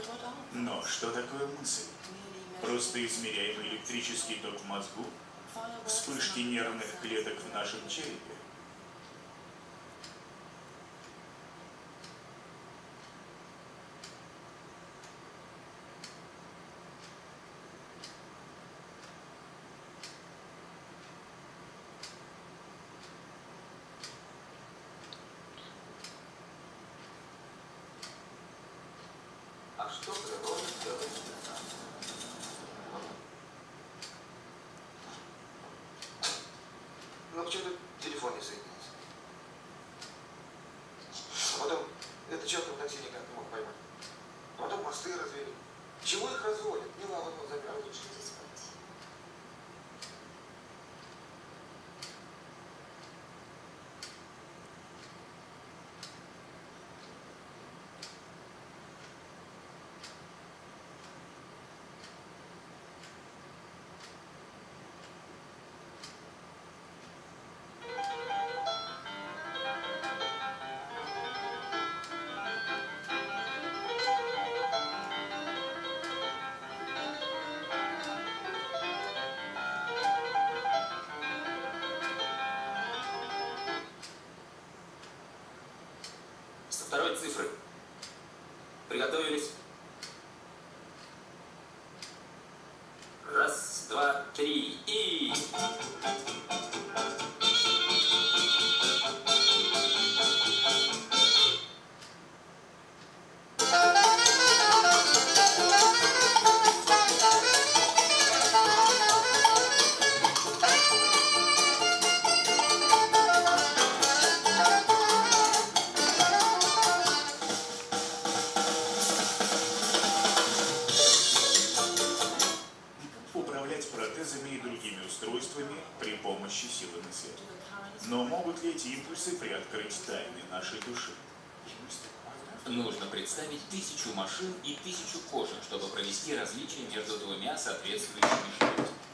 Но что такое мысль? Просто измеряемый электрический ток в мозгу? Вспышки нервных клеток в нашем черепе? А что природа делает? Ну почему-то телефон не соединился. А потом этот чертов такси никак не мог поймать. А потом мосты развели. Чего их разводят? Не ладно, он забрал. Лучше иди спать. Со второй цифры. Приготовились. Раз, два, три и... Управлять протезами и другими устройствами при помощи силы мысли. Но могут ли эти импульсы приоткрыть тайны нашей души? Нужно представить 1000 машин и 1000 кожи, чтобы провести различие между двумя соответствующими шрифтами.